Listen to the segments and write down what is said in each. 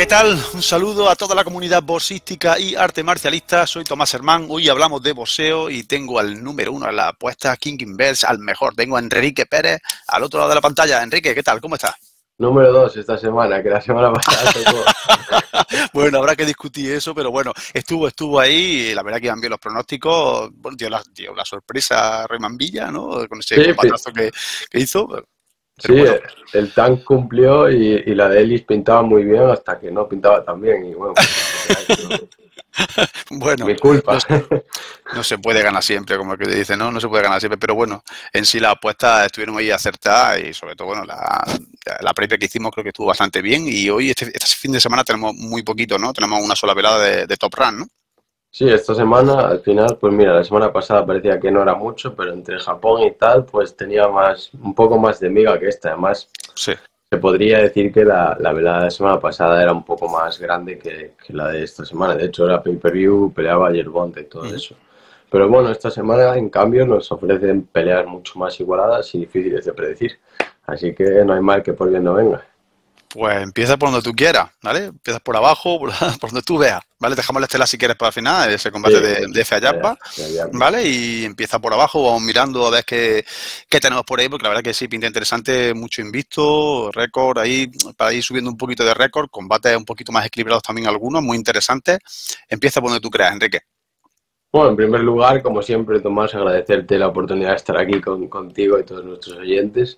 ¿Qué tal? Un saludo a toda la comunidad boxística y arte marcialista. Soy Tomás Hermán. Hoy hablamos de boxeo y tengo al número uno en la apuesta King Inverse, al mejor. Tengo a Enrique Pérez al otro lado de la pantalla. Enrique, ¿qué tal? ¿Cómo estás? Número 2 esta semana, que la semana pasada tocó. Bueno, habrá que discutir eso, pero bueno, estuvo ahí y la verdad que iban bien los pronósticos. Bueno, dio la sorpresa a Roman Villa, ¿no? Con ese Sí, combatazo que hizo. Pero sí, bueno, el tank cumplió y la de Ellis pintaba muy bien hasta que no pintaba tan bien. Y bueno, pues es lo que hay, pero bueno, mi culpa. no, no se puede ganar siempre, como que dice, ¿no? No se puede ganar siempre, pero bueno, en sí las apuestas estuvieron ahí acertadas y sobre todo, bueno, la previa que hicimos creo que estuvo bastante bien y hoy, este fin de semana tenemos muy poquito, ¿no? Tenemos una sola velada de Top Rank, ¿no? Sí, esta semana, al final, pues mira, la semana pasada parecía que no era mucho, pero entre Japón y tal, pues tenía un poco más de miga que esta. Además, Sí. se podría decir que la velada de la semana pasada era un poco más grande que la de esta semana. De hecho, era pay-per-view, peleaba Yerbonta y todo eso. Pero bueno, esta semana, en cambio, nos ofrecen peleas mucho más igualadas y difíciles de predecir. Así que no hay mal que por bien no venga. Pues empieza por donde tú quieras, ¿vale? Empiezas por abajo, por donde tú veas, ¿vale? Dejamos la estela si quieres para el final, ese combate Sí, de Efe ya, Ayaspa, ya, ya. ¿vale? Y empieza por abajo, vamos mirando a ver qué tenemos por ahí, porque la verdad que sí, pinta interesante, mucho invisto, récord ahí, para ir subiendo un poquito de récord, combates un poquito más equilibrados también algunos, muy interesantes. Empieza por donde tú creas, Enrique. Bueno, en primer lugar, como siempre, Tomás, agradecerte la oportunidad de estar aquí contigo y todos nuestros oyentes.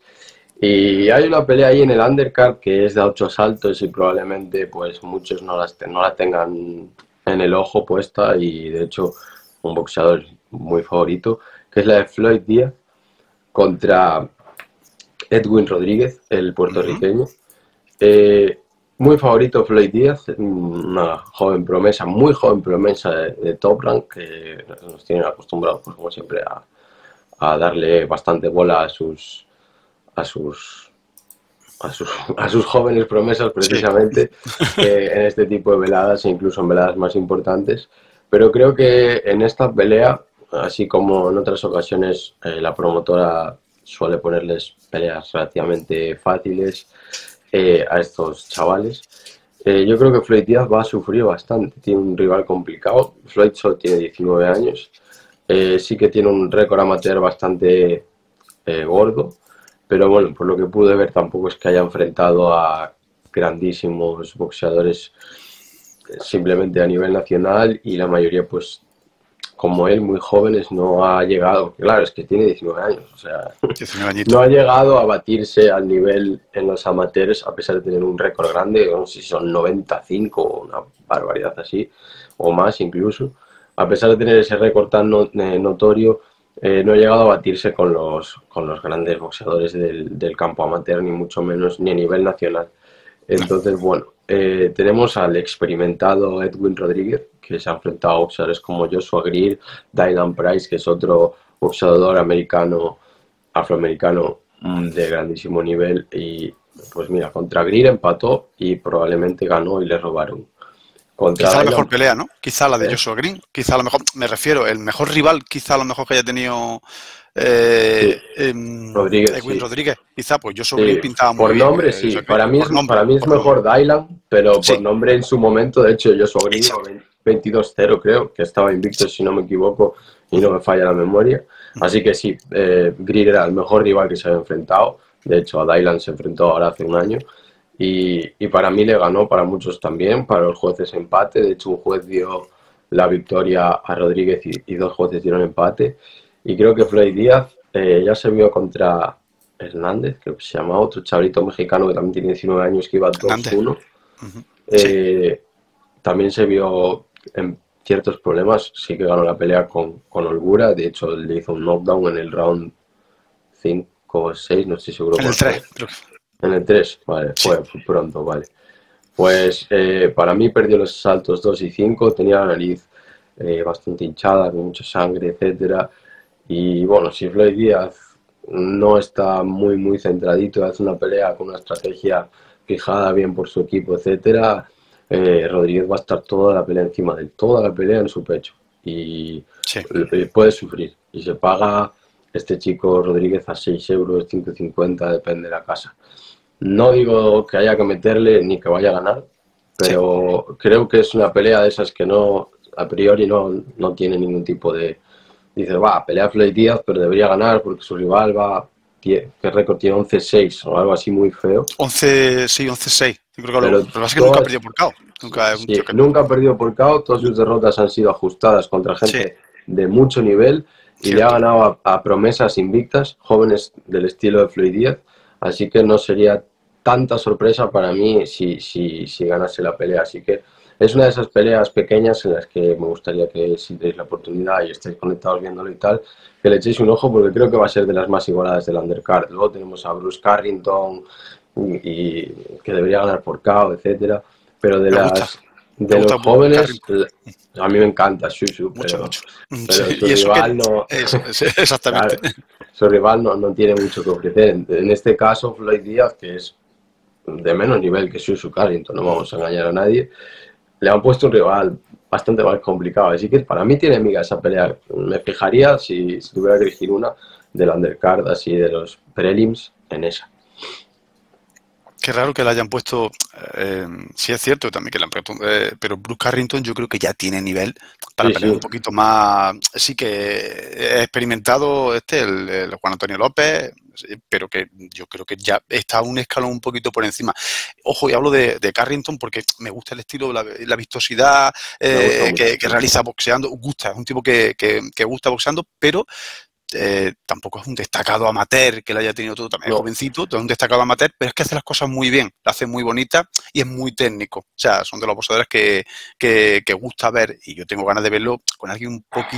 Y hay una pelea ahí en el undercard que es de 8 saltos y probablemente pues muchos no la tengan en el ojo puesta y de hecho un boxeador muy favorito, que es la de Floyd Díaz contra Edwin Rodríguez, el puertorriqueño. Eh, Muy favorito Floyd Díaz, una joven promesa, muy joven promesa de Top Rank, que nos tienen acostumbrados, pues, como siempre, a darle bastante bola a sus, a sus jóvenes promesas, Sí. precisamente, en este tipo de veladas e incluso en veladas más importantes. Pero creo que en esta pelea, así como en otras ocasiones, la promotora suele ponerles peleas relativamente fáciles a estos chavales. Yo creo que Floyd Díaz va a sufrir bastante. Tiene un rival complicado. Floyd solo tiene 19 años. Sí que tiene un récord amateur bastante gordo. Pero bueno, por lo que pude ver, tampoco es que haya enfrentado a grandísimos boxeadores simplemente a nivel nacional y la mayoría, pues, como él, muy jóvenes, no ha llegado. Claro, es que tiene 19 años, o sea, 19 no añitos. ha llegado a batirse al nivel en los amateurs, a pesar de tener un récord grande, no sé si son 95 o una barbaridad así, o más incluso. A pesar de tener ese récord tan notorio, no ha llegado a batirse con los grandes boxeadores del campo amateur, ni mucho menos, ni a nivel nacional. No. Entonces, bueno, tenemos al experimentado Edwin Rodríguez, que se ha enfrentado a boxeadores como Joshua Greer, Dylan Price, que es otro boxeador americano, afroamericano de grandísimo nivel. Y pues mira, contra Greer empató y probablemente ganó y le robaron. Quizá Contra la mejor Dylan, pelea, ¿no? Quizá la de ¿eh? Joshua Green, quizá a lo mejor, me refiero, el mejor rival, quizá a lo mejor que haya tenido Sí, Rodríguez, Edwin sí. Rodríguez, quizá, pues Joshua Sí, Green pintaba muy por bien, nombre sí, Joshua Green, para mí es por nombre. mejor Dylan, pero por Sí, nombre en su momento, de hecho, Joshua Green iba exacto. 22-0 creo, que estaba invicto si no me equivoco y no me falla la memoria. Así que sí, Greer era el mejor rival que se había enfrentado, de hecho a Dylan se enfrentó ahora hace un año y para mí le ganó, para muchos también, para los jueces empate, de hecho un juez dio la victoria a Rodríguez y dos jueces dieron empate y creo que Floyd Díaz ya se vio contra Hernández, que se llama otro chavalito mexicano que también tiene 19 años, que iba Hernández. 2-1. Sí, Eh, También se vio en ciertos problemas, sí que ganó la pelea con holgura, de hecho le hizo un knockdown en el round 5 o 6, no estoy seguro en el cuál 3, fue. creo que En el 3 vale, sí. fue pronto, vale. Pues para mí perdió los saltos 2 y 5, tenía la nariz bastante hinchada, con mucha sangre, etcétera. Y bueno, si Floyd Díaz no está muy centradito, hace una pelea con una estrategia fijada bien por su equipo, etcétera, Rodríguez va a estar toda la pelea encima de él, toda la pelea en su pecho. Y Sí. puede sufrir. Y se paga este chico Rodríguez a 6 euros, 5,50, depende de la casa. No digo que haya que meterle ni que vaya a ganar, Sí. pero creo que es una pelea de esas que no, a priori no tiene ningún tipo de... Dices, va, pelea Floyd Díaz, pero debería ganar porque su rival va... ¿Qué récord tiene? 11-6 o algo así muy feo. 11, sí, 11-6. Yo creo que lo Pero que pasa es que nunca ha perdido todas, por KO. Nunca es un sí, tío que no. nunca ha perdido por KO, todas sus derrotas han sido ajustadas contra Sí, gente de mucho nivel y le ha cierto. ganado a promesas invictas, jóvenes del estilo de Floyd Díaz, así que no sería tanta sorpresa para mí si ganase la pelea. Así que es una de esas peleas pequeñas en las que me gustaría que si tenéis la oportunidad y estáis conectados viéndolo y tal, que le echéis un ojo porque creo que va a ser de las más igualadas del undercard. Luego tenemos a Bruce Carrington y que debería ganar por KO, etcétera. Pero Me gusta. Me de los gusta jóvenes, Carrington. a mí me encanta Shushu, Mucho, mucho. pero Sí, su y eso que rival no, exactamente. claro, su rival no tiene mucho que ofrecer. En este caso, Floyd Díaz, que es de menos nivel que Shushu Carrington, no vamos a engañar a nadie, le han puesto un rival bastante más complicado. Así que para mí tiene miga esa pelea. Me fijaría si tuviera que elegir una del undercard, así de los prelims, en esa. Qué raro que la hayan puesto. Sí es cierto también que la han puesto, pero Bruce Carrington yo creo que ya tiene nivel para Sí, pelear sí, un poquito más. Sí que he experimentado el Juan Antonio López, sí, pero que yo creo que ya está un escalón un poquito por encima. Ojo, y hablo de Carrington porque me gusta el estilo, la vistosidad me gusta mucho. que realiza boxeando. Gusta, es un tipo que gusta boxeando, pero tampoco es un destacado amateur que le haya tenido todo, también es No, jovencito, es un destacado amateur, pero es que hace las cosas muy bien, la hace muy bonita y es muy técnico. O sea, son de los boxeadores que gusta ver y yo tengo ganas de verlo con alguien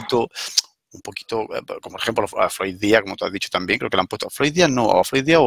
un poquito, como por ejemplo a Floyd Díaz, como tú has dicho también, creo que le han puesto a Floyd Díaz, no, a Floyd Díaz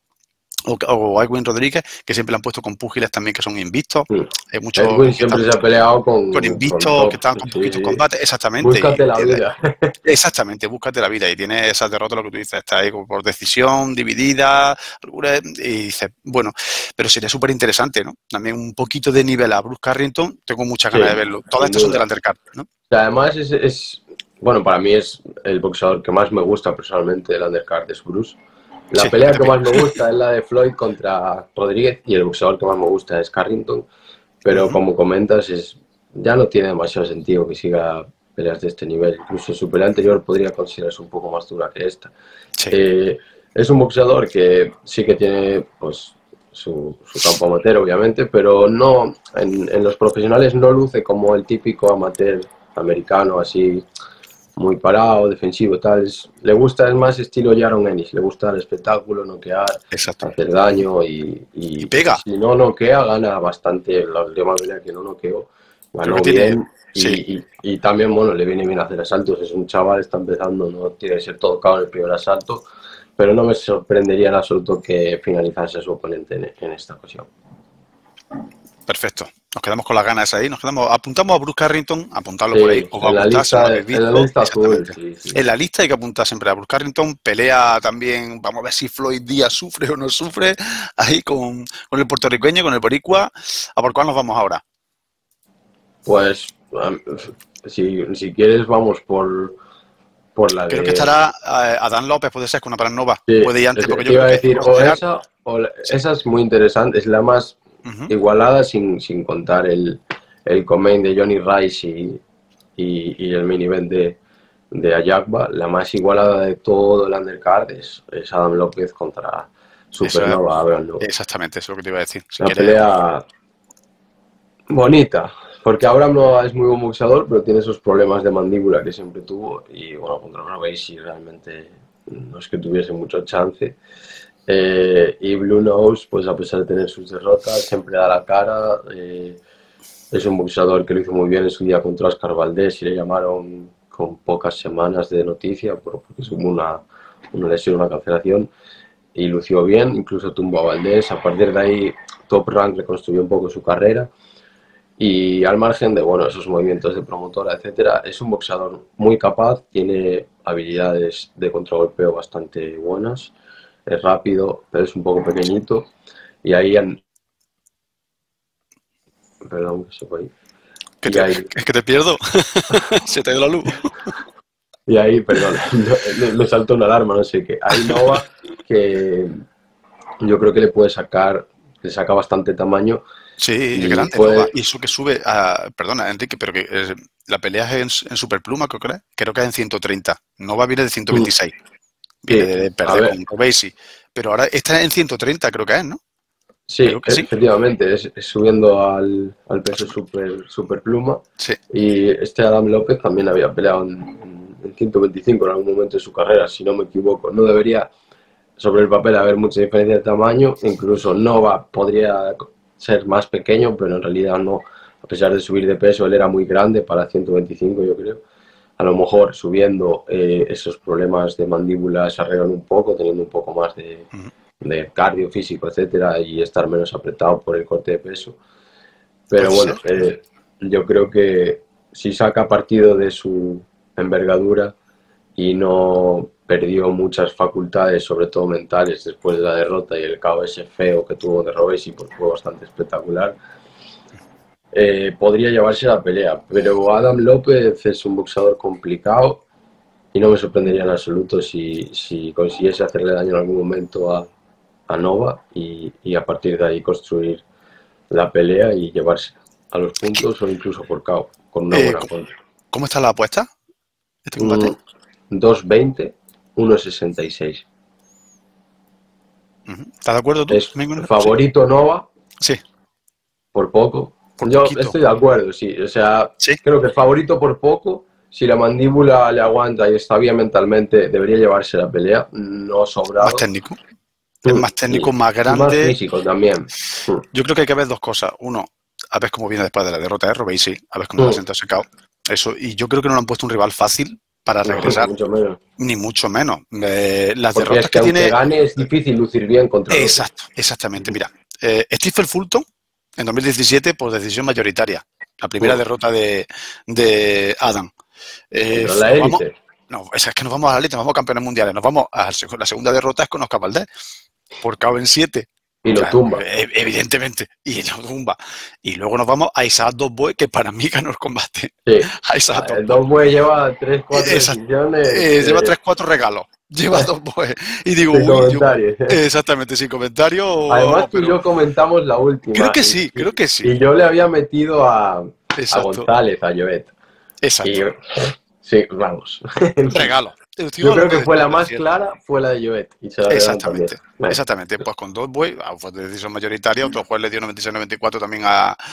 o Edwin Rodríguez, que siempre le han puesto con púgiles también que son invictos. Hay muchos Edwin siempre se ha peleado con con invictos, que top. están con Sí, poquitos sí. combates, exactamente, Búscate la vida. exactamente, búscate la vida y tiene esas derrotas, lo que tú dices, está ahí por decisión, dividida, y dices, bueno, pero sería súper interesante, ¿no? También un poquito de nivel a Bruce Carrington, tengo muchas ganas Sí, de verlo. Todas sin estas son del duda. undercard, ¿no? Además, bueno, para mí es el boxeador que más me gusta personalmente del undercard, es Bruce. La Sí, a mí pelea que también. más me gusta es la de Floyd contra Rodríguez y el boxeador que más me gusta es Carrington. Pero como comentas, ya no tiene demasiado sentido que siga peleas de este nivel. Incluso su pelea anterior podría considerarse un poco más dura que esta. Sí, Eh, es un boxeador que sí que tiene pues, su campo amateur, obviamente, pero no en los profesionales no luce como el típico amateur americano, así muy parado, defensivo, tal. Le gusta, es más estilo Jaron Ennis, le gusta el espectáculo, noquear, exacto. hacer daño Y y pega, si no noquea, gana bastante. La última pelea que no noqueó, creo que ganó tiene, bien sí, y también, bueno, le viene bien hacer asaltos. Es un chaval, está empezando, no tiene que ser todo cao en el primer asalto, pero no me sorprendería en absoluto que finalizase a su oponente en esta ocasión. perfecto. Nos quedamos con las ganas ahí, apuntamos a Bruce Carrington, apuntarlo por ahí, Sí, os va a gustar, seguro que habéis en la visto, lista azul, exactamente. sí, sí. En la lista hay que apuntar siempre a Bruce Carrington, pelea también, vamos a ver si Floyd Díaz sufre o no sufre, ahí con el puertorriqueño, con el boricua, ¿a por cuál nos vamos ahora? Pues si quieres vamos por la Creo que de... estará Adán López, puede ser, con una Paranova, Sí, puede ir antes, porque yo te iba creo a que decir, o considerar, esa, sí, esa es muy interesante, es la más igualada sin contar el co-main de Johnny Rice y el main event de Ayakba. La más igualada de todo el undercard es Adam López contra eso es, Supernova. A ver, no. exactamente, eso es lo que te iba a decir. Si Una quieres, pelea bonita, porque Abraham no es muy buen boxeador, pero tiene esos problemas de mandíbula que siempre tuvo. Y bueno, contra Gracie realmente no es que tuviese mucho chance. Y Blue Nose, pues a pesar de tener sus derrotas, siempre da la cara. Es un boxeador que lo hizo muy bien en su día contra Oscar Valdés y le llamaron con pocas semanas de noticia porque hubo una lesión, una cancelación y lució bien, incluso tumbó a Valdés. A partir de ahí, Top Rank reconstruyó un poco su carrera y al margen de bueno, esos movimientos de promotora, etcétera, es un boxeador muy capaz, tiene habilidades de contragolpeo bastante buenas, es rápido, pero es un poco pequeñito y ahí perdón, que se fue ahí. que Y ahí, es que te pierdo, se te ha ido la luz. y ahí, perdón, me saltó una alarma, no sé qué. Ahí Nova, que yo creo que le saca bastante tamaño Sí, es Y grande, ¿no? fue, Y eso que sube a... Perdona, Enrique, pero que la pelea es en superpluma, creo que es en 130. Nova viene de mm, 126. Viene sí, de a perder ver, con Robesi. Pero ahora está en 130, creo que es, ¿no? Creo sí, que sí. efectivamente, es subiendo al peso super pluma. Sí. Y este Adam López también había peleado en 125 en algún momento de su carrera, si no me equivoco. No debería sobre el papel haber mucha diferencia de tamaño, incluso Nova podría ser más pequeño, pero en realidad no, a pesar de subir de peso, él era muy grande para 125, yo creo. A lo mejor subiendo esos problemas de mandíbula se arreglan un poco, teniendo un poco más Ujú. de cardio físico, etcétera, y estar menos apretado por el corte de peso. Pero Puede bueno, ser. yo creo que si saca partido de su envergadura y no perdió muchas facultades, sobre todo mentales, después de la derrota y el caos ese feo que tuvo de Robesi, pues fue bastante espectacular, podría llevarse la pelea. Pero Adam López es un boxeador complicado y no me sorprendería en absoluto si consiguiese hacerle daño en algún momento a Nova y a partir de ahí construir la pelea y llevarse a los Es que, puntos o incluso por KO, con una buena ¿cómo, contra. cómo está la apuesta? ¿Este combate? Un 2.20, 1.66. Ujú. ¿Estás de acuerdo tú Es también con eso? Sí. favorito Nova Sí, por poco. por Yo poquito. estoy de acuerdo, sí. O sea, Sí. creo que favorito por poco. Si la mandíbula le aguanta y está bien mentalmente, debería llevarse la pelea, no Más sobrado. técnico. Es más técnico, más Y más grande. físico también. Yo creo que hay que ver dos cosas. Uno, a ver cómo viene después de la derrota de Robesi, a ver cómo se ha sentado ese caos. Eso, y yo creo que no le han puesto un rival fácil para No, ni regresar, mucho menos. ni mucho menos. Las Porque derrotas es que que aunque tiene. gane es difícil lucir bien contra López. Exacto, exactamente. Mira, Stephen Fulton en 2017 por decisión mayoritaria. La primera derrota de Adam. Contra la Nos vamos. élite. No, es que nos vamos a la élite, nos vamos a campeones mundiales. Nos vamos a la segunda derrota es con Oscar Valdés por KO en 7. Y lo Claro, tumba. evidentemente, y lo tumba. Y luego nos vamos a Isaac Dosboe, que para mí ganó el combate. Sí. A Isaac El Dosboe. Dogboy lleva 3-4 Exacto. decisiones Lleva 3-4 regalos. Lleva Dosboe. Y digo, sin uy, yo, comentarios. exactamente, sin comentario, Además, tú y pero yo comentamos la última creo que sí. y yo le había metido a Exacto, González, a Jovet. Y exacto. sí, vamos. Regalo. Yo Estuvimos creo hablando que de fue todo, la es más cierto. clara, fue la de Jovet. Y se la regalan también. Exactamente, Bueno, exactamente. Pues con dos buey, fue de decisión mayoritaria, otro juez le dio 96-94 también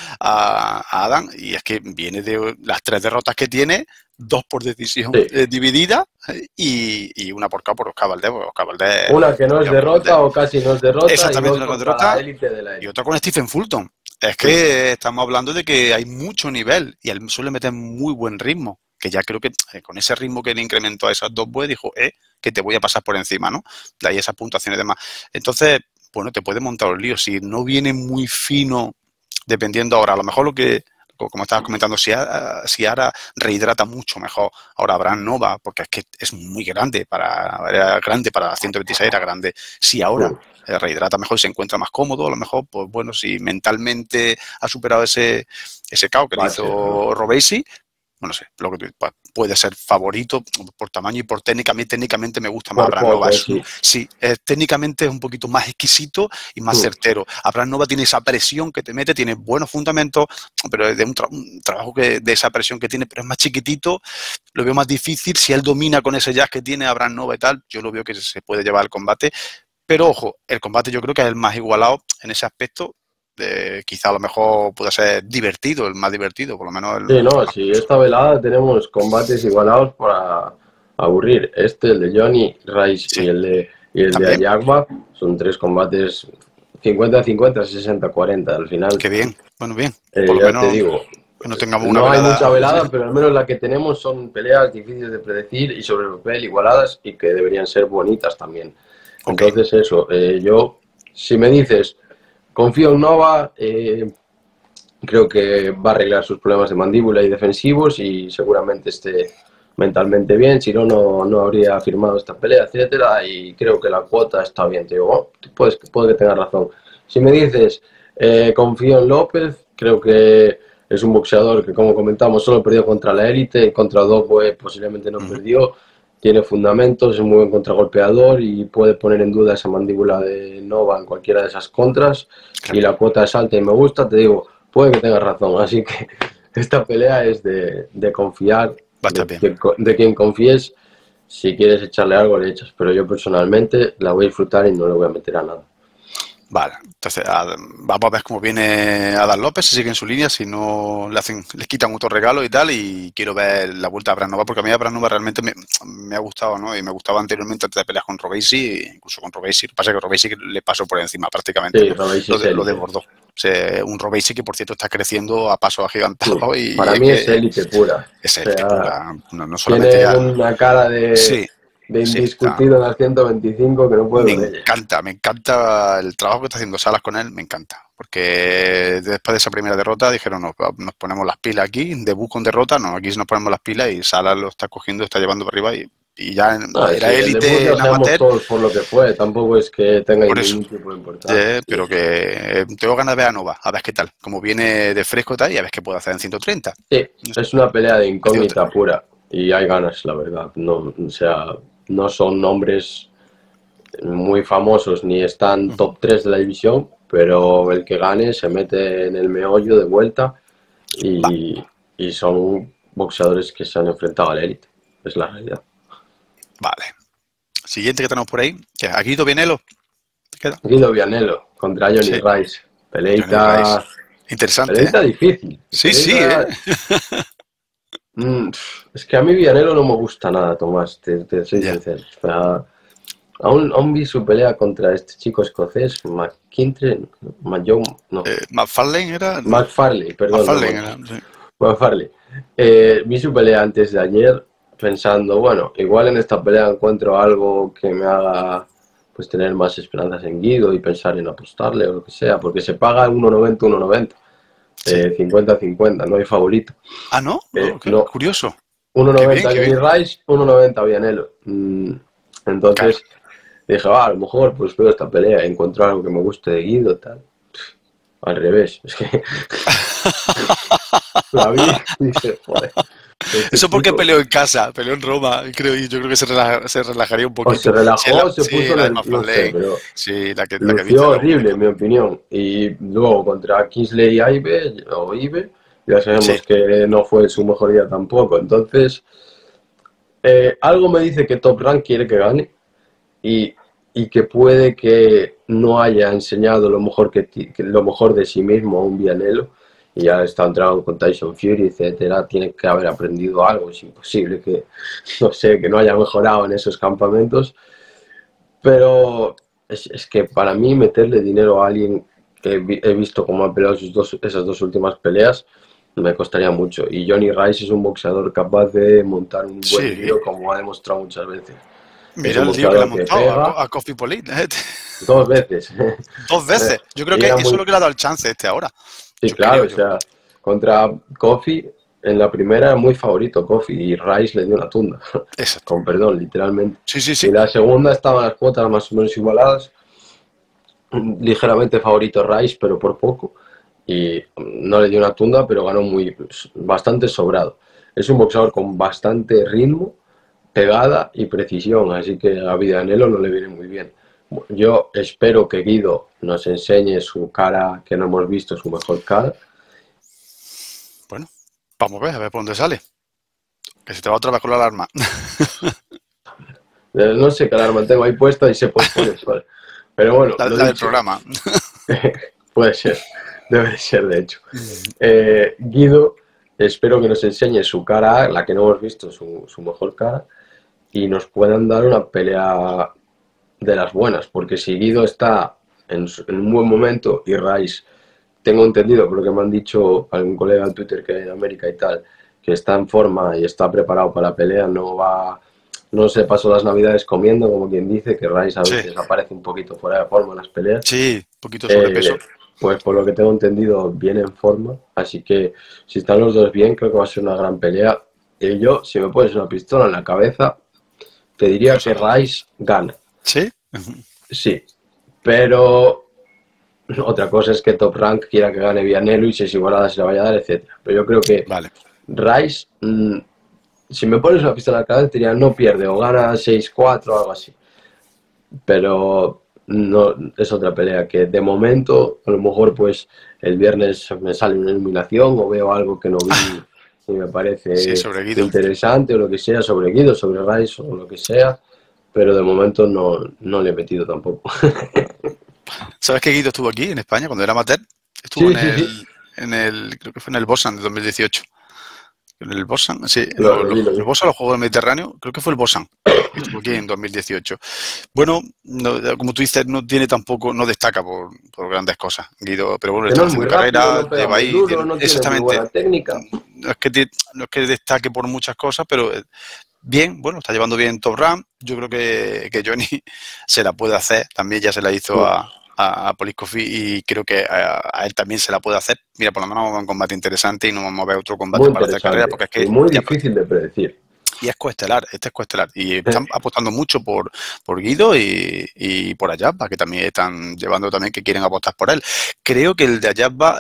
a Adam, y es que viene de las 3 derrotas que tiene, 2 por decisión sí. dividida y una por KO por Oscar Valdés, porque Oscar Valdés, Una que no es Oscar derrota Valdés, o casi no es derrota y exactamente dos una con contra la derrota, élite de la y élite. otra con Stephen Fulton. Es que estamos hablando de que hay mucho nivel y él suele meter muy buen ritmo, que ya creo que con ese ritmo que le incrementó a esas dos bues, dijo, que te voy a pasar por encima, ¿no? De ahí esas puntuaciones y demás. Entonces, bueno, te puede montar un lío. Si no viene muy fino, dependiendo ahora, a lo mejor lo que, como estabas comentando, si ahora rehidrata mucho mejor, ahora Abraham Nova, porque es que es muy grande, era grande para 126, era grande. Si ahora rehidrata mejor y se encuentra más cómodo, a lo mejor, pues bueno, si mentalmente ha superado ese caos que le hizo Robesi, no sé, lo que puede ser favorito por tamaño y por técnica. A mí técnicamente me gusta más Por Abraham Nova. poco, sí. Sí, técnicamente es un poquito más exquisito y más certero. Abraham Nova tiene esa presión que te mete, tiene buenos fundamentos, pero es de un trabajo de esa presión que tiene, pero es más chiquitito, lo veo más difícil. Si él domina con ese jazz que tiene Abraham Nova y tal, yo lo veo que se puede llevar al combate. Pero ojo, el combate yo creo que es el más igualado en ese aspecto. Quizá a lo mejor pueda ser divertido, el más divertido, por lo menos Sí, no, si esta velada tenemos combates igualados para aburrir. El de Johnny Rice sí, y el de también. Ayagba son 3 combates 50-50, 60-40. Al final, Qué bien, bueno, bien. Por lo ya te menos digo, que no tengamos una no hay mucha velada. velada, pero al menos la que tenemos son peleas difíciles de predecir y sobre el papel igualadas y que deberían ser bonitas también. Okay. Entonces eso, yo, si me dices, confío en Nova, creo que va a arreglar sus problemas de mandíbula y defensivos y seguramente esté mentalmente bien, si no, no habría firmado esta pelea, etcétera, y creo que la cuota está bien, te digo, puede que tengas razón. Si me dices, confío en López, creo que es un boxeador que, como comentamos, solo perdió contra la élite, contra Dogboe posiblemente no perdió, tiene fundamentos, es muy buen contragolpeador y puede poner en duda esa mandíbula de Nova en cualquiera de esas contras. Claro. Y la cuota es alta y me gusta, te digo, puede que tengas razón. Así que esta pelea es de confiar, Va a estar bien. de quien confíes. Si quieres echarle algo, le echas. Pero yo personalmente la voy a disfrutar y no le voy a meter a nada. Vale, entonces vamos a ver cómo viene Adam López, si sigue en su línea, si no les quitan otro regalo y tal, y quiero ver la vuelta a Branova, porque a mí a Branova realmente me ha gustado, ¿no? Y me gustaba anteriormente antes de peleas con Robeisy, incluso con Robeisy, lo que pasa es que Robeisy le pasó por encima prácticamente, Sí, ¿no? Lo desbordó. O sea, un Robeisy que por cierto está creciendo a paso agigantado y para mí es élite pura. Es élite pura, no solamente tiene ya... una cara de indiscutido en las 125 que no puedo con ella. Me encanta el trabajo que está haciendo Salas con él, me encanta. Porque después de esa primera derrota dijeron, no, nos ponemos las pilas aquí, debut con derrota, no, aquí nos ponemos las pilas y Salas lo está cogiendo, está llevando para arriba y ya era élite en amateur. Todos por lo que fue, tampoco es que tenga ningún tipo de importancia. Pero que tengo ganas de ver a Nova, a ver qué tal, como viene de fresco y tal, y a ver qué puede hacer en 130. Sí, es una pelea de incógnita pura y hay ganas, la verdad. No, o sea, no son nombres muy famosos ni están top 3 de la división, pero el que gane se mete en el meollo de vuelta y son boxeadores que se han enfrentado a la élite, es la realidad. Vale. Siguiente que tenemos por ahí, que es Guido Vianello. Guido Vianello contra Johnny Rice. Peleita interesante. Peleita difícil. Sí. Es que a mí Vianello no me gusta nada, Tomás, te soy sincero. O sea, aún vi su pelea contra este chico escocés, McFarlane era... McFarlane, perdón. McFarlane. Vi su pelea antes de ayer pensando, bueno, igual en esta pelea encuentro algo que me haga pues tener más esperanzas en Guido y pensar en apostarle o lo que sea, porque se paga 1.90, 1.90. 50-50, no hay favorito. Ah, ¿no? No. Curioso. 1.90 Johnny Rice, 1.90 Vianello. Entonces dije, a lo mejor pues veo esta pelea y encuentro algo que me guste de Guido, tal. Al revés, es que la vi y dije, joder. Eso porque peleó en casa, peleó en Roma, yo creo que se relajaría un poquito. O se relajó, se puso en el... No sé, pero sí, la que lució horrible, en mi opinión. Y luego contra Kingsley y Ibe, ya sabemos que no fue su mejor día tampoco. Entonces, algo me dice que Top Rank quiere que gane y que puede que no haya enseñado lo mejor de sí mismo a un Vianello. Y ya está entrando con Tyson Fury, etcétera, tiene que haber aprendido algo, es imposible que, no sé, que no haya mejorado en esos campamentos, pero es que para mí meterle dinero a alguien que he visto cómo ha peleado esas dos últimas peleas, me costaría mucho, y Johnny Rice es un boxeador capaz de montar un buen tiro como ha demostrado muchas veces. Mira el tío que le ha montado a Kofi Polite. 2 veces. 2 veces. Yo creo que eso es lo que le ha dado el chance ahora. Sí, claro, o sea, contra Kofi, en la primera era muy favorito Kofi y Rice le dio una tunda. Exacto. Con perdón, literalmente. Sí. Y la segunda estaban las cuotas más o menos igualadas. Ligeramente favorito Rice, pero por poco. Y no le dio una tunda, pero ganó bastante sobrado. Es un boxeador con bastante ritmo, pegada y precisión, así que a Vianello no le viene muy bien. Yo espero que Guido nos enseñe su cara que no hemos visto, su mejor cara. Bueno, vamos a ver por dónde sale. Que se te va otra vez con la alarma. No sé qué alarma tengo ahí puesta y se pospone. Pero bueno. La del programa. Puede ser. Debe ser, de hecho. Guido, espero que nos enseñe su cara, la que no hemos visto, su mejor cara, y nos puedan dar una pelea de las buenas, porque si Guido está en un buen momento y Rice, tengo entendido, por lo que me han dicho algún colega en Twitter que en América y tal, que está en forma y está preparado para la pelea, no se pasó las navidades comiendo, como quien dice, que Rice a veces aparece un poquito fuera de forma en las peleas. Sí, un poquito sobrepeso. Pues por lo que tengo entendido, viene en forma, así que si están los dos bien, creo que va a ser una gran pelea. Y yo, si me pones una pistola en la cabeza, te diría que Rice gana. ¿Sí? Sí, pero otra cosa es que Top Rank quiera que gane Vianello y si es igualada se la vaya a dar, etcétera. Pero yo creo que Rice si me pones una pistola en la cabeza, te diría no pierde o gana 6-4 o algo así. Pero no es otra pelea que de momento, a lo mejor pues el viernes me sale una eliminación o veo algo que no vi y me Sí, parece sobre Guido. interesante o lo que sea, sobre Guido, sobre Rice o lo que sea, pero de momento no le he metido tampoco. ¿Sabes que Guido estuvo aquí en España cuando era amateur? Estuvo Sí, sí, sí, creo que fue en el Bosan de 2018. En el Bosan, sí, lo vi, lo el vi. Bosan, los Juegos del Mediterráneo, creo que fue el Bosan. Estuvo aquí en 2018. Bueno, como tú dices, no tiene tampoco, no destaca por grandes cosas, Guido, pero bueno, le Que no están es muy haciendo rápido, carrera, no pega lleva muy ahí, duro, no tiene muy exactamente. buena técnica. No es que destaque por muchas cosas, pero bien, bueno, está llevando bien Top Rank. Yo creo que Johnny se la puede hacer, también ya se la hizo a Poliskofi y creo que a él también se la puede hacer. Mira, por lo menos vamos a ver un combate interesante y no vamos a ver otro combate Muy para hacer carrera, interesante porque es y que muy ya, difícil de predecir. y es coestelar, este es coestelar. Y están apostando mucho por Guido y por Ayabba, que también están llevando también que quieren apostar por él. Creo que el de Ayabba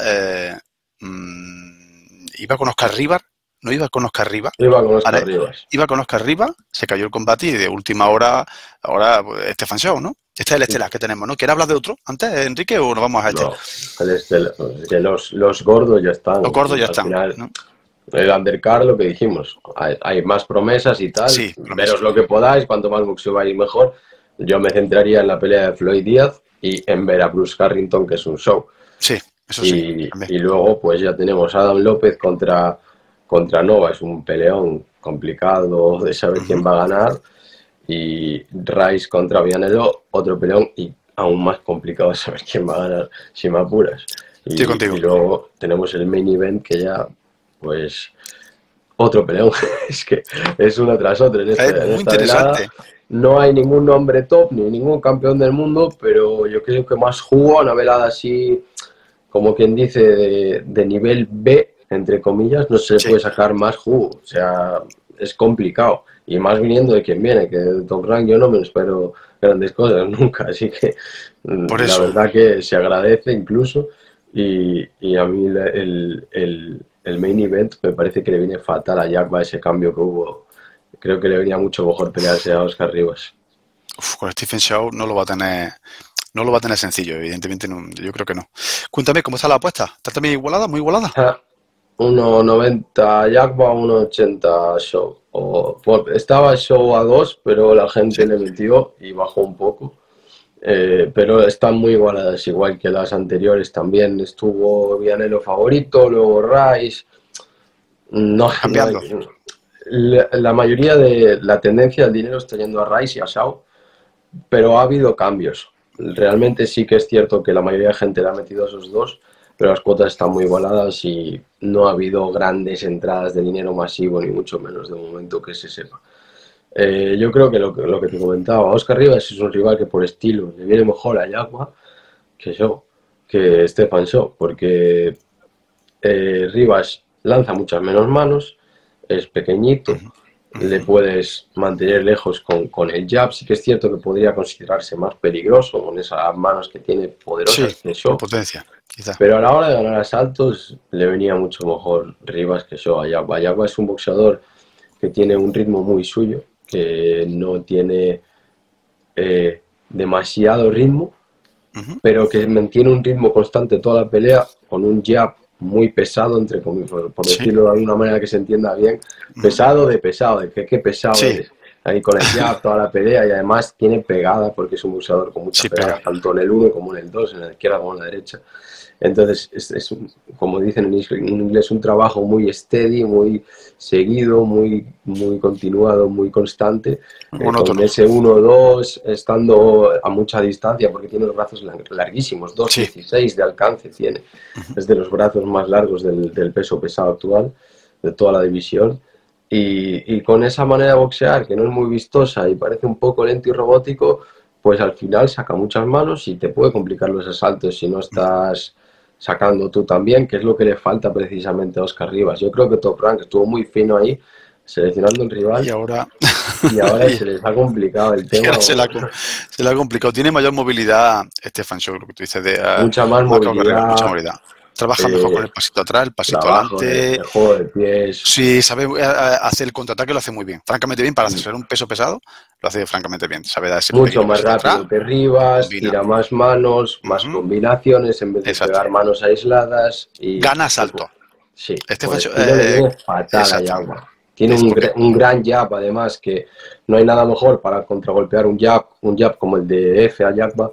iba con Oscar Rivas, no iba con Oscar Rivas. Iba con Oscar ¿Vale? Rivas. Iba con Oscar Rivas, se cayó el combate y de última hora, ahora pues, Stefan Shaw, ¿no? Este es el estelar que tenemos, ¿no? ¿Quieres hablar de otro antes, Enrique, o nos vamos a este? No, que los gordos ya están. Los gordos ya Al están, final, ¿no? el undercard, lo que dijimos, hay más promesas y tal. Sí, Veros lo que podáis, cuanto más boxeo vais mejor. Yo me centraría en la pelea de Floyd Díaz y en ver a Bruce Harrington, que es un show. Sí, eso sí. Y luego, pues ya tenemos a Adam López contra Nova, es un peleón complicado de saber quién va a ganar. Y Rice contra Vianello, otro peleón y aún más complicado de saber quién va a ganar, si me apuras. Estoy contigo. Y luego tenemos el main event que ya, pues, otro peleón. Es que es uno tras otro. En Es muy interesante. velada no hay ningún nombre top ni ningún campeón del mundo, pero yo creo que más jugo, una velada así, como quien dice, de nivel B, entre comillas, no se puede sacar más jugo. O sea, es complicado. Y más viniendo de quien viene, que de Top Rank yo no me espero grandes cosas nunca. Así que la verdad que se agradece incluso. Y a mí el main event me parece que le viene fatal a Jackba ese cambio que hubo. Creo que le venía mucho mejor pelearse a Oscar Rivas. Con Stephen Shaw no lo va a tener sencillo, evidentemente no, yo creo que no. Cuéntame, ¿cómo está la apuesta? ¿Está también igualada, muy igualada? 1,90 Jackba, 1,80 Shaw. Estaba Shaw a 2, pero la gente le metió y bajó un poco. Pero están muy igualadas, igual que las anteriores también. Estuvo Vianello favorito, luego Rice. Cambiando. La mayoría de la tendencia del dinero está yendo a Rice y a Shaw, pero ha habido cambios. Realmente sí que es cierto que la mayoría de gente le ha metido a esos dos, pero las cuotas están muy igualadas y no ha habido grandes entradas de dinero masivo, ni mucho menos de momento que se sepa. Yo creo que lo que te comentaba, Oscar Rivas es un rival que por estilo le viene mejor a Jaguar que Stefan Shaw, porque Rivas lanza muchas menos manos, es pequeñito, le puedes mantener lejos con el jab. Sí que es cierto que podría considerarse más peligroso con esas manos que tiene poderosas que Shaw. Potencia, quizá. Pero a la hora de ganar asaltos le venía mucho mejor Rivas que Shaw a Jaguar. Jaguar es un boxeador que tiene un ritmo muy suyo, que no tiene demasiado ritmo, pero que mantiene un ritmo constante toda la pelea con un jab muy pesado, entre comillas, por decirlo de alguna manera que se entienda bien, pesado, de qué pesado eres. Ahí con el jab toda la pelea y además tiene pegada porque es un boxeador con mucha pegada, tanto en el 1 como en el 2, en la izquierda como en la derecha. Entonces, es como dicen en inglés, un trabajo muy steady, muy seguido, muy continuado, muy constante, con ese 1-2, estando a mucha distancia, porque tiene los brazos larguísimos, 2,16 de alcance tiene. Es de los brazos más largos del peso pesado actual, de toda la división. Y con esa manera de boxear, que no es muy vistosa y parece un poco lento y robótico, pues al final saca muchas manos y te puede complicar los asaltos si no estás sacando tú también, que es lo que le falta precisamente a Oscar Rivas. Yo creo que Top Rank estuvo muy fino ahí, seleccionando el rival. Y ahora se les ha complicado el tema. Se le ha complicado. Tiene mayor movilidad Stefan Shaw, lo que tú dices. Mucha más movilidad. Trabaja mejor con el pasito atrás, el pasito trabajo adelante. de juego de pies. Sí, sabe hacer el contraataque, lo hace muy bien. Francamente bien, para ser un peso pesado, lo hace francamente bien. Sabe dar ese Mucho pequeño más pasito atrás, rápido que Rivas, combina. tira más manos, más combinaciones en vez de Exacto. pegar manos aisladas. Y Gana salto. sí, Stefan por Shaw, estilo le viene fatal a exacto. Yagba. Tiene Es porque un gran jab, además, que no hay nada mejor para contragolpear un jab como el de F a Yagba,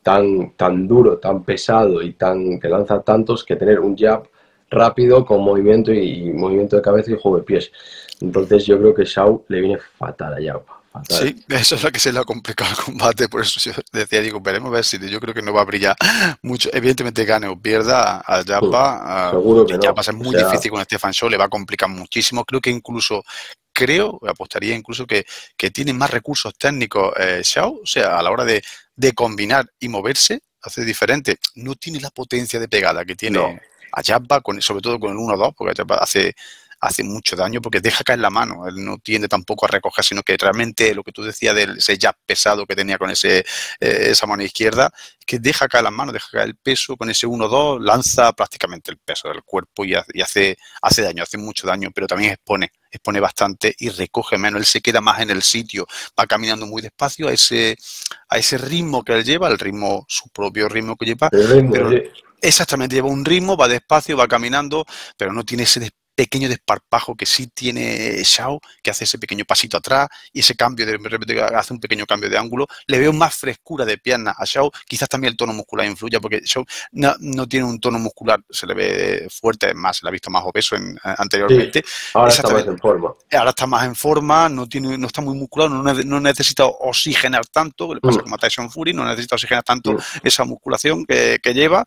tan duro, tan pesado y que lanza tantos, que tener un jab rápido con movimiento y movimiento de cabeza y juego de pies. Entonces yo creo que Shaw le viene fatal a Yagba. Fatal. sí, eso es lo que se le ha complicado el combate, por eso yo decía, digo, veremos a ver si yo creo que no va a brillar mucho. Evidentemente gane o pierda a Yappa, Seguro que no. Yappa es muy difícil con Stefan Shaw, le va a complicar muchísimo. Creo que incluso, apostaría incluso que tiene más recursos técnicos Shaw, o sea, a la hora de combinar y moverse, hace diferente. No tiene la potencia de pegada que tiene a Yappa, sobre todo con el 1-2, porque Yappa hace mucho daño porque deja caer la mano, él no tiende tampoco a recoger, sino que realmente lo que tú decías de ese jab pesado que tenía con esa mano izquierda, que deja caer las manos, deja caer el peso, con ese 1-2 lanza prácticamente el peso del cuerpo y hace daño, hace mucho daño, pero también expone bastante y recoge menos, él se queda más en el sitio, va caminando muy despacio a ese ritmo que él lleva, su propio ritmo que lleva, pero exactamente lleva un ritmo, va despacio, va caminando, pero no tiene ese pequeño desparpajo que sí tiene Shaw, que hace ese pequeño pasito atrás y ese cambio, de repente hace un pequeño cambio de ángulo. Le veo más frescura de pierna a Shaw, quizás también el tono muscular influye, porque Shaw no tiene un tono muscular, se le ve fuerte, más se le ha visto más obeso anteriormente. Sí, ahora está más en forma. Ahora está más en forma, no está muy musculado, no necesita oxigenar tanto, le pasa como a Tyson Fury, no necesita oxigenar tanto esa musculación que lleva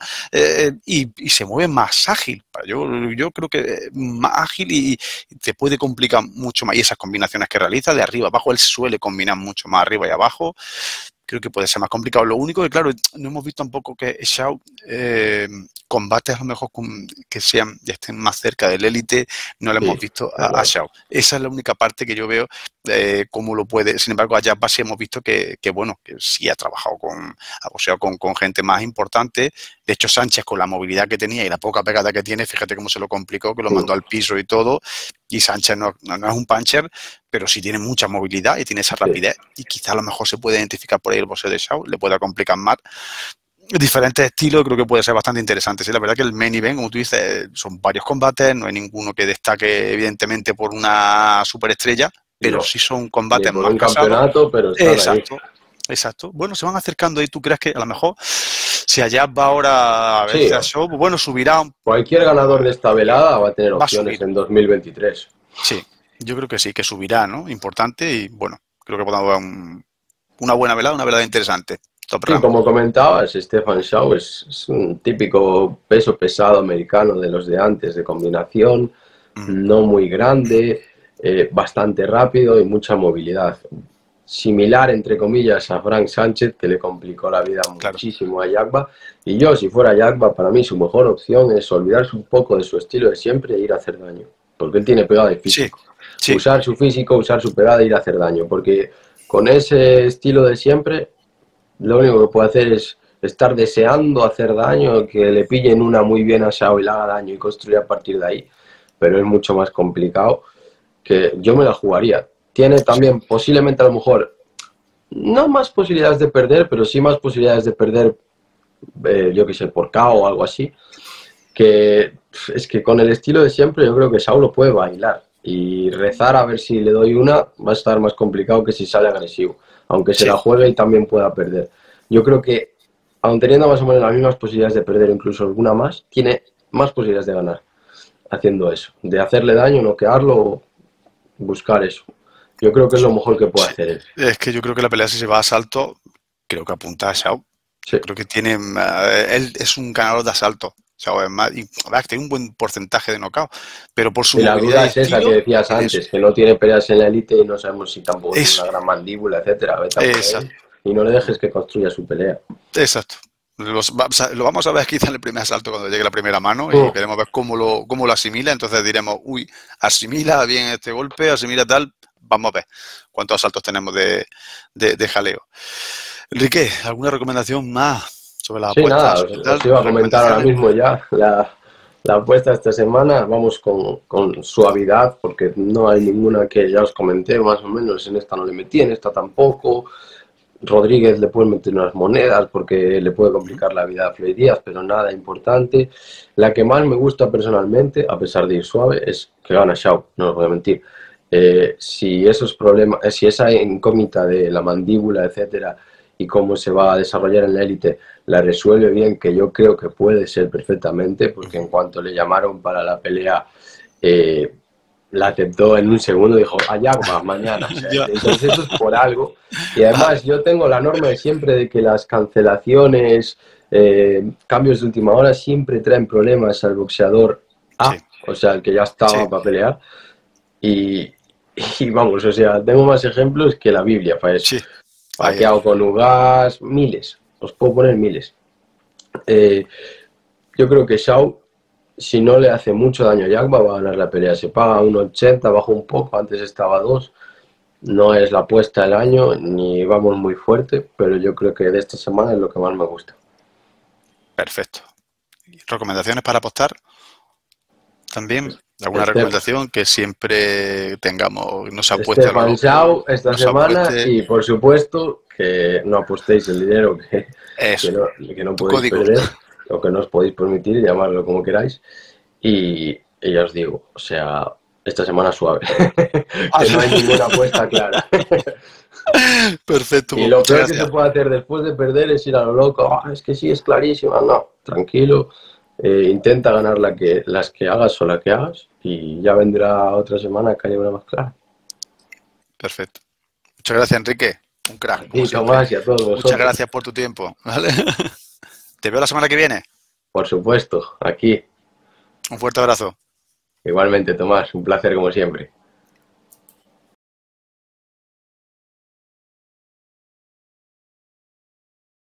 y se mueve más ágil. Yo creo que más ágil y te puede complicar mucho más. Y esas combinaciones que realiza de arriba a abajo, él suele combinar mucho más arriba y abajo. Creo que puede ser más complicado. Lo único que, claro, no hemos visto tampoco que Shaw combates a lo mejor que estén más cerca del élite, no le hemos visto a Shaw. Esa es la única parte que yo veo cómo lo puede. Sin embargo, a Yappa sí hemos visto que sí ha trabajado con gente más importante. De hecho, Sánchez, con la movilidad que tenía y la poca pegada que tiene, fíjate cómo se lo complicó, que lo mandó al piso y todo. Y Sánchez no es un puncher, pero sí tiene mucha movilidad y tiene esa rapidez. Y quizá a lo mejor se puede identificar por ahí el boxeo de Shaw, le pueda complicar más. Diferentes estilos, creo que puede ser bastante interesante. Sí, la verdad que el main event, como tú dices, son varios combates, no hay ninguno que destaque evidentemente por una superestrella, pero sí son combates más casados. Pero exacto, ahí. Exacto. Bueno, se van acercando ahí. ¿Tú crees que a lo mejor si allá va ahora a ver a Shaw, bueno, subirá? Cualquier ganador de esta velada va a tener opciones en 2023. Sí, yo creo que sí, que subirá, ¿no? Importante y bueno, creo que podemos ver una buena velada, una velada interesante. Sí, como comentabas, Stefan Shaw es un típico peso pesado americano de los de antes, de combinación, no muy grande, bastante rápido y mucha movilidad. Similar, entre comillas, a Frank Sánchez, que le complicó la vida muchísimo a Yagba. Y yo, si fuera Yagba, para mí su mejor opción es olvidarse un poco de su estilo de siempre e ir a hacer daño. Porque él tiene pegada de físico. Sí. Usar su físico, usar su pegada e ir a hacer daño. Porque con ese estilo de siempre, lo único que puede hacer es estar deseando hacer daño, que le pillen una muy bien a Shaw y le haga daño y construir a partir de ahí. Pero es mucho más complicado, que yo me la jugaría. Tiene también posiblemente a lo mejor, no más posibilidades de perder, pero sí más posibilidades de perder, yo que sé, por KO o algo así. Que es que con el estilo de siempre yo creo que Shaw lo puede bailar. Y rezar a ver si le doy una va a estar más complicado que si sale agresivo. Aunque se la juegue y también pueda perder. Yo creo que, aun teniendo más o menos las mismas posibilidades de perder, incluso alguna más, tiene más posibilidades de ganar haciendo eso. De hacerle daño, noquearlo o buscar eso. Yo creo que es lo mejor que puede hacer él. Es que yo creo que la pelea, si se va a asalto, creo que apunta a Shaw. Sí. Creo que él es un ganador de asalto. Shaw es más, y tiene un buen porcentaje de knockout, pero por su movilidad. La duda es esa que decías antes, que no tiene peleas en la élite y no sabemos si tampoco tiene una gran mandíbula, etcétera. Y no le dejes que construya su pelea. Exacto. Lo vamos a ver quizá en el primer asalto cuando llegue la primera mano y queremos ver cómo lo asimila. Entonces diremos, uy, asimila bien este golpe, asimila tal. Vamos a ver cuántos asaltos tenemos de jaleo. Enrique, ¿alguna recomendación más sobre la apuesta? Sí, nada, os iba a comentar ahora mismo ya La apuesta esta semana, vamos con suavidad, porque no hay ninguna que ya os comenté, más o menos. En esta no le metí, en esta tampoco. Rodríguez le puede meter unas monedas porque le puede complicar la vida a Floyd Díaz, pero nada importante. La que más me gusta personalmente, a pesar de ir suave, es que gana Shaw, no os voy a mentir. Si esos problemas, si esa incógnita de la mandíbula, etcétera, y cómo se va a desarrollar en la élite, la resuelve bien, que yo creo que puede ser perfectamente, porque en cuanto le llamaron para la pelea, eh, la aceptó en un segundo, dijo, allá va, mañana. O sea, entonces eso es por algo. Y además yo tengo la norma de siempre de que las cancelaciones, cambios de última hora siempre traen problemas al boxeador A, Sí, o sea, el que ya sí. estaba para pelear. Y, y vamos, o sea, tengo más ejemplos que la Biblia para eso. Sí, ahí, ahí. Paqueado con Ugas, miles, os puedo poner miles. Eh, yo creo que Shaw, si no le hace mucho daño a Yagba, va a ganar la pelea. Se paga 1,80, bajo un poco, antes estaba a 2. No es la apuesta del año, ni vamos muy fuerte, pero yo creo que de esta semana es lo que más me gusta. Perfecto. ¿Recomendaciones para apostar? También, ¿alguna Estef- recomendación que siempre tengamos? No se apueste a lo Stefan Shaw loco, esta no se semana apueste. y por supuesto que no apostéis el dinero Eso, que no tu podéis código. perder o que no os podéis permitir, llamarlo como queráis. Y ya os digo, o sea, esta semana suave, que no hay ninguna apuesta clara. Perfecto, Y pues lo muchas peor que se gracias. puede hacer después de perder es ir a lo loco. "Ah, es que sí, es clarísima". No, tranquilo. Intenta ganar las que hagas o la que hagas y ya vendrá otra semana que haya una más clara. Perfecto. Muchas gracias, Enrique. Un crack, como Y siempre. Tomás y a todos Muchas vosotros. gracias por tu tiempo. ¿Vale? Te veo la semana que viene. Por supuesto, aquí. Un fuerte abrazo. Igualmente, Tomás, un placer como siempre.